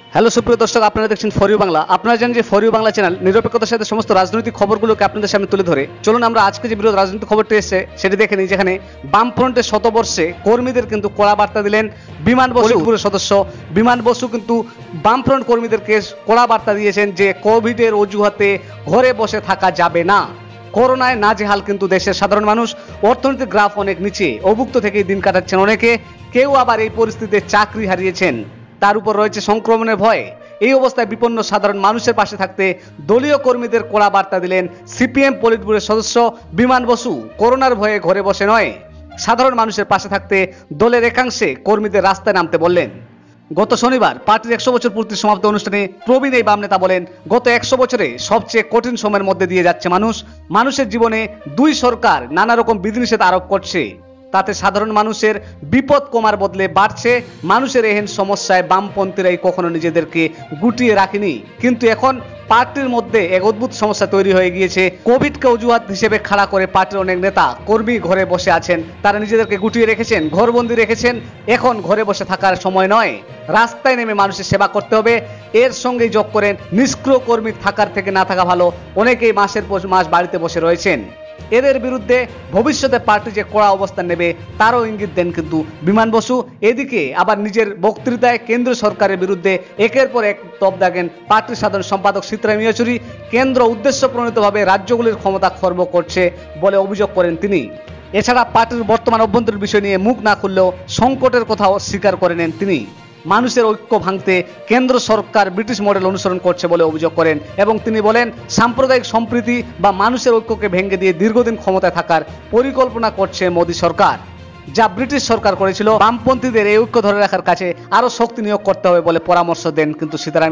Hello সুপ্রিয় দর্শক, আপনারা দেখছেন ফর ইউ বাংলা। আপনারা জানেন যে ফর ইউ বাংলা চ্যানেল নিরপেক্ষতার সাথে সমস্ত রাজনৈতিক খবরগুলোকে আপনাদের সামনে তুলে ধরে। চলুন আমরা আজকে যে বিরোধ রাজনৈতিক খবরটি এসেছে সেটি দেখে নিই, যেখানে বামফ্রন্টের শতবর্ষে কর্মীদের কিন্তু কড়া বার্তা দিলেন বিমান বসুর সদস্য বিমান বসু। কিন্তু বামফ্রন্ট কর্মীদেরকে কড়া বার্তা দিয়েছেন যে কোভিডের অজুহাতে ঘরে বসে থাকা যাবে না। করোনায় নাজেহাল কিন্তু দেশের সাধারণ মানুষ, অর্থনৈতিক গ্রাফ অনেক নিচে, অভুক্ত থেকেই দিন কাটাচ্ছেন অনেকে, কেউ আবার এই পরিস্থিতিতে চাকরি হারিয়েছেন, তার উপর রয়েছে সংক্রমণের ভয়। এই অবস্থায় বিপন্ন সাধারণ মানুষের পাশে থাকতে দলীয় কর্মীদের কড়া বার্তা দিলেন সিপিএম পলিট ব্যুরোর সদস্য বিমান বসু। করোনার ভয়ে ঘরে বসে নয়, সাধারণ মানুষের পাশে থাকতে দলের একাংশে কর্মীদের রাস্তায় নামতে বললেন। গত শনিবার পার্টির 100 বছর পূর্তি সমাপ্ত অনুষ্ঠানে প্রবীণ এই বাম নেতা বলেন, গত 100 বছরে সবচেয়ে কঠিন সময়ের মধ্যে দিয়ে যাচ্ছে মানুষের জীবনে দুই সরকার নানা রকম বিধিনিষেধ আরোপ করছে, তাতে সাধারণ মানুষের বিপদ কমার বদলে বাড়ছে। মানুষের এহেন সমস্যায় বামপন্থীরাই কখনো নিজেদেরকে গুটিয়ে রাখেনি, কিন্তু এখন পার্টির মধ্যে এক অদ্ভুত সমস্যা তৈরি হয়ে গিয়েছে। কোভিডকে অজুহাত হিসেবে খাড়া করে পার্টির অনেক নেতা কর্মী ঘরে বসে আছেন, তারা নিজেদেরকে গুটিয়ে রেখেছেন, ঘরবন্দি রেখেছেন। এখন ঘরে বসে থাকার সময় নয়, রাস্তায় নেমে মানুষের সেবা করতে হবে। এর সঙ্গে যোগ করেন নিষ্ক্রিয় কর্মী থাকার থেকে না থাকা ভালো। অনেকেই মাসের পর মাস বাড়িতে বসে রয়েছেন। এদের বিরুদ্ধে ভবিষ্যতে পার্টি যে কড়া অবস্থান নেবে তারও ইঙ্গিত দেন কিন্তু বিমান বসু। এদিকে আবার নিজের বক্তৃতায় কেন্দ্র সরকারের বিরুদ্ধে একের পর এক তোপ দাগেন পার্টির সাধারণ সম্পাদক CPIM। কেন্দ্র উদ্দেশ্যপ্রণীতভাবে রাজ্যগুলির ক্ষমতা খর্ব করছে বলে অভিযোগ করেন তিনি। এছাড়া পার্টির বর্তমান অভ্যন্তরীণ বিষয় নিয়ে মুখ না খুললেও সংকটের কথাও স্বীকার করে নেন তিনি। মানুষের ঐক্য ভাঙতে কেন্দ্র সরকার ব্রিটিশ মডেল অনুসরণ করছে বলে অভিযোগ করেন, এবং তিনি বলেন সাম্প্রদায়িক সম্প্রীতি বা মানুষের ঐক্যকে ভেঙে দিয়ে দীর্ঘদিন ক্ষমতায় থাকার পরিকল্পনা করছে মোদী সরকার, যা ব্রিটিশ সরকার করেছিল। বামপন্থীদের এই ঐক্য ধরে রাখার কাছে আরো শক্তি নিয়োগ করতে হবে বলে পরামর্শ দেন কিন্তু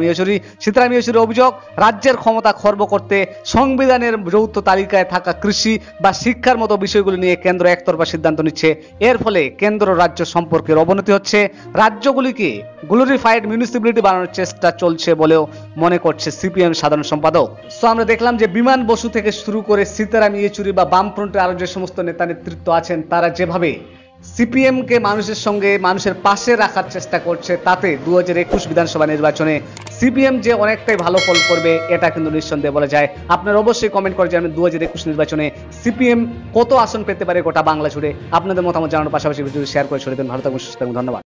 CPIM অভিযোগ, রাজ্যের ক্ষমতা খর্ব করতে সংবিধানের যৌথ তালিকায় থাকা কৃষি বা শিক্ষার মতো বিষয়গুলি নিয়ে কেন্দ্র একতরফা সিদ্ধান্ত নিচ্ছে। এর ফলে কেন্দ্র রাজ্য সম্পর্কের অবনতি হচ্ছে, রাজ্যগুলিকে গ্লোরিফাইড মিউনিসিপ্যালিটি বানানোর চেষ্টা চলছে বলেও মনে করছে CPIM সাধারণ সম্পাদক। তো আমরা দেখলাম যে বিমান বসু থেকে শুরু করে CPIM বা বামফ্রন্টের আরো যে সমস্ত নেতা নেতৃত্ব আছেন, তারা যেভাবে CPIM কে মানুষের সঙ্গে মানুষের পাশে রাখার চেষ্টা করছে, তাতে 2021 বিধানসভা নির্বাচনে CPIM যে অনেকটাই ভালো ফল করবে এটা কিন্তু নিঃসন্দেহে বলা যায়। আপনারা অবশ্যই কমেন্ট করে জানাবেন 2021 নির্বাচনে CPIM কত আসন পেতে পারে গোটা বাংলা জুড়ে। আপনাদের মতামত জানানোর পাশাপাশি ভিডিও শেয়ার করে ছড়িয়ে দিন। ভালো থাকুন, সুস্থ থাকুন, ধন্যবাদ।